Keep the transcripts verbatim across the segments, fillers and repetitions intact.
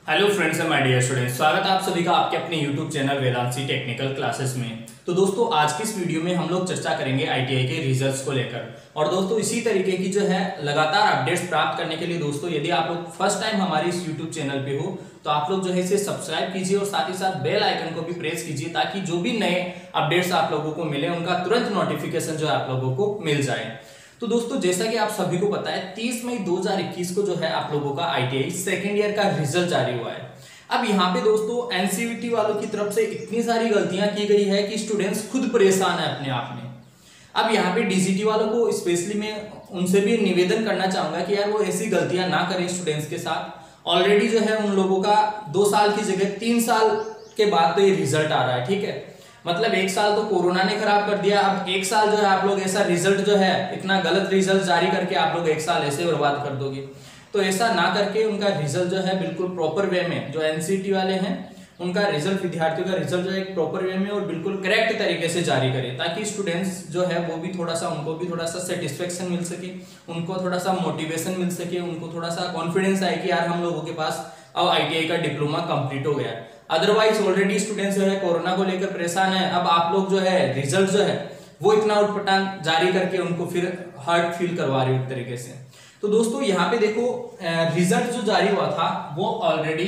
Hello friends and my dear students, स्वागत है आप सभी का आपके अपने YouTube channel Vedanshi technical classes में। तो दोस्तों आज की इस वीडियो में हम लोग चर्चा करेंगे आईटीआई के रिजल्ट्स को लेकर। और दोस्तों इसी तरीके की जो है लगातार अपडेट्स प्राप्त करने के लिए दोस्तों यदि आप लोग फर्स्ट टाइम हमारे इस यूट्यूब चैनल पे हो तो आप लोग जो है इसे सब्सक्राइब कीजिए और साथ ही साथ बेल आइकन को भी प्रेस कीजिए ताकि जो भी नए अपडेट्स आप लोगों को मिले उनका तुरंत नोटिफिकेशन जो है आप लोगों को मिल जाए। तो दोस्तों जैसा कि आप सभी को पता है तीस मई दो हज़ार इक्कीस को जो है आप लोगों का आईटीआई सेकेंड ईयर का रिजल्ट जारी हुआ है। अब यहाँ पे दोस्तों एनसीईआरटी वालों की तरफ से इतनी सारी गलतियां की गई है कि स्टूडेंट्स खुद परेशान है अपने आप में। अब यहाँ पे डीजीटी वालों को स्पेशली मैं उनसे भी निवेदन करना चाहूंगा कि यार वो ऐसी गलतियां ना करें स्टूडेंट्स के साथ। ऑलरेडी जो है उन लोगों का दो साल की जगह तीन साल के बाद तो ये रिजल्ट आ रहा है, ठीक है। मतलब एक साल तो कोरोना ने खराब कर दिया, अब एक साल जो है आप लोग ऐसा रिजल्ट जो है इतना गलत रिजल्ट जारी करके आप लोग एक साल ऐसे बर्बाद कर दोगे। तो ऐसा ना करके उनका रिजल्ट जो है बिल्कुल प्रॉपर वे में, जो एनसीईआरटी वाले हैं उनका रिजल्ट, विद्यार्थियों का रिजल्ट जो है एक प्रॉपर वे में और बिल्कुल करेक्ट तरीके से जारी करें ताकि स्टूडेंट्स जो है वो भी थोड़ा सा, उनको भी थोड़ा सा सेटिस्फेक्शन मिल सके, उनको थोड़ा सा मोटिवेशन मिल सके, उनको थोड़ा सा कॉन्फिडेंस आए कि यार हम लोगों के पास अब आईटीआई का डिप्लोमा कंप्लीट हो गया। अदरवाइज ऑलरेडी स्टूडेंट्स जो है कोरोना को लेकर परेशान है, अब आप लोग जो है रिजल्ट जो है वो इतना उटपटांग जारी करके उनको फिर हर्ट फील करवा रहे हो एक तरीके से। तो दोस्तों यहाँ पे देखो रिजल्ट जो जारी हुआ था वो ऑलरेडी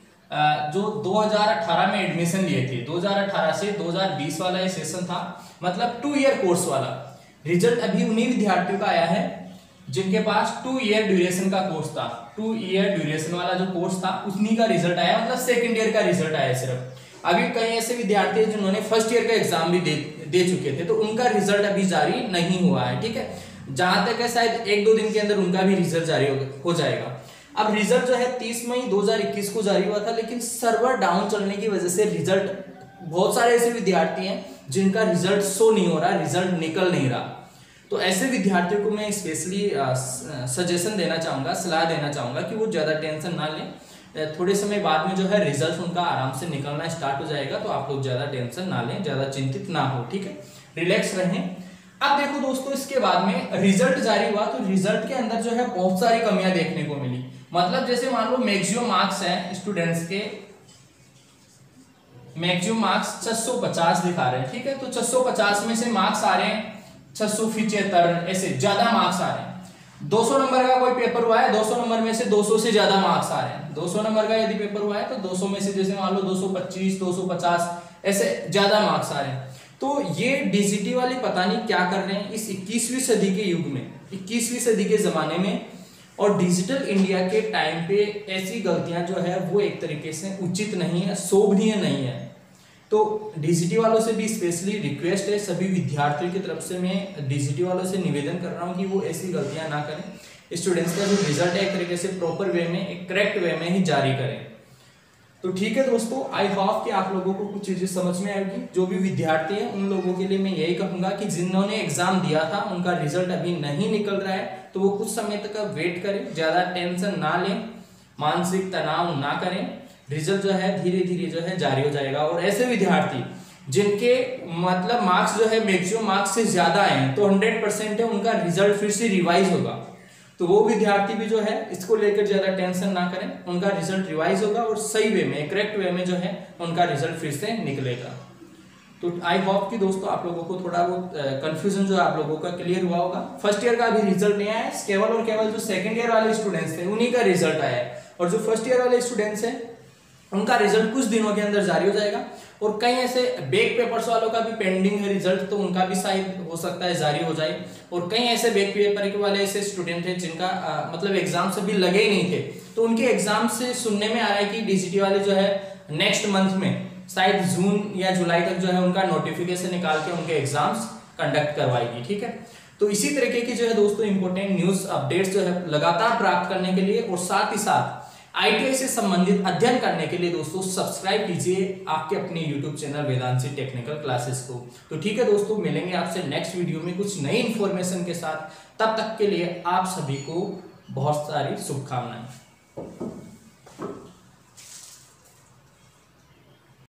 जो दो हज़ार अठारह में एडमिशन लिए थे, दो हज़ार अठारह से दो हज़ार बीस वाला ये सेशन था, मतलब टू ईयर कोर्स वाला रिजल्ट अभी उन्हीं विद्यार्थियों का आया है जिनके पास टू ईयर ड्यूरेशन का कोर्स था। टू ईयर ड्यूरेशन वाला जो कोर्स था उन्हीं का रिजल्ट आया, मतलब सेकेंड ईयर का रिजल्ट आया सिर्फ। अभी कई ऐसे विद्यार्थी हैं जिन्होंने फर्स्ट ईयर का एग्जाम भी दे, दे चुके थे, तो उनका रिजल्ट अभी जारी नहीं हुआ है, ठीक है। जहां तक है शायद एक दो दिन के अंदर उनका भी रिजल्ट जारी हो जाएगा। अब रिजल्ट जो है तीस मई दो हज़ार इक्कीस को जारी हुआ था, लेकिन सर्वर डाउन चलने की वजह से रिजल्ट, बहुत सारे ऐसे विद्यार्थी हैं जिनका रिजल्ट शो नहीं हो रहा, रिजल्ट निकल नहीं रहा। तो ऐसे विद्यार्थियों को मैं स्पेशली सजेशन देना चाहूंगा, सलाह देना चाहूंगा कि वो ज्यादा टेंशन ना लें। थोड़े समय बाद में जो है रिजल्ट उनका आराम से निकलना स्टार्ट हो जाएगा, तो आप लोग ज्यादा टेंशन ना लें, ज्यादा चिंतित ना हो, ठीक है, रिलैक्स रहें। अब देखो दोस्तों इसके बाद में रिजल्ट जारी हुआ तो रिजल्ट के अंदर जो है बहुत सारी कमियां देखने को मिली। मतलब जैसे मान लो मैक्सिमम मार्क्स हैं स्टूडेंट्स के, मैक्सिमम मार्क्स छह सौ पचास दिखा रहे हैं, ठीक है। तो छह सौ पचास में से मार्क्स आ रहे हैं छह सौ पिचहत्तर, ऐसे ज्यादा मार्क्स आ रहे हैं। दो सौ नंबर का कोई पेपर हुआ है, दो सौ नंबर में से दो सौ से ज्यादा मार्क्स आ रहे हैं। दो सौ नंबर का यदि पेपर हुआ है तो दो सौ में से जैसे मान लो दो सौ पच्चीस, दो सौ पचास ऐसे ज्यादा मार्क्स आ रहे हैं। तो ये डीजीटी वाले पता नहीं क्या कर रहे हैं इस इक्कीसवीं सदी के युग में, इक्कीसवीं सदी के जमाने में, और डिजिटल इंडिया के टाइम पे ऐसी गलतियां जो है वो एक तरीके से उचित नहीं है, शोभनीय नहीं है। तो डीजीटी वालों से भी स्पेशली रिक्वेस्ट है, सभी विद्यार्थियों की तरफ से मैं डीजीटी वालों से निवेदन कर रहा हूं कि वो ऐसी गलतियां ना करें। स्टूडेंट्स का जो रिजल्ट है एक तरीके से प्रॉपर वे में, एक करेक्ट वे में ही जारी करें। तो ठीक है दोस्तों, आई होप कि आप लोगों को कुछ चीजें समझ में आएगी। जो भी विद्यार्थी हैं उन लोगों के लिए मैं यही कहूंगा कि जिन्होंने एग्जाम दिया था उनका रिजल्ट अभी नहीं निकल रहा है तो वो कुछ समय तक वेट करें, ज्यादा टेंशन ना लें, मानसिक तनाव ना करें। रिजल्ट जो है धीरे धीरे जो है जारी हो जाएगा। और ऐसे विद्यार्थी जिनके मतलब मार्क्स जो है मैक्सिमम मार्क्स से ज्यादा आए तो हंड्रेड परसेंट है उनका रिजल्ट फिर से रिवाइज होगा। तो वो विद्यार्थी भी जो है इसको लेकर ज्यादा टेंशन ना करें, उनका रिजल्ट रिवाइज होगा और सही वे में, करेक्ट वे में जो है उनका रिजल्ट फिर से निकलेगा। तो आई होप कि दोस्तों आप लोगों को थोड़ा बहुत कंफ्यूजन जो आप लोगों का क्लियर हुआ होगा। फर्स्ट ईयर का अभी रिजल्ट नहीं आया है, केवल और केवल जो सेकंड ईयर वाले स्टूडेंट्स थे उन्हीं का रिजल्ट आया है, और जो फर्स्ट ईयर वाले स्टूडेंट्स हैं उनका रिजल्ट कुछ दिनों के अंदर जारी हो जाएगा। और कई ऐसे बैक पेपर्स वालों का भी पेंडिंग है रिजल्ट, तो उनका भी शायद हो सकता है जारी हो जाए। और कई ऐसे बैक पेपर के वाले ऐसे स्टूडेंट हैं जिनका आ, मतलब एग्जाम से भी लगे ही नहीं थे, तो उनके एग्जाम से सुनने में आ रहा है कि डीजीटी वाले जो है नेक्स्ट मंथ में शायद जून या जुलाई तक जो है उनका नोटिफिकेशन निकाल के उनके एग्जाम्स कंडक्ट करवाएगी, ठीक है। तो इसी तरीके की जो है दोस्तों इंपॉर्टेंट न्यूज अपडेट्स जो है लगातार प्राप्त करने के लिए और साथ ही साथ आईटीआई से संबंधित अध्ययन करने के लिए दोस्तों सब्सक्राइब कीजिए आपके अपने YouTube channel Vedanshi technical classes को। तो ठीक है दोस्तों, मिलेंगे आपसे नेक्स्ट वीडियो में कुछ नई इंफॉर्मेशन के साथ। तब तक के लिए आप सभी को बहुत सारी शुभकामनाएं।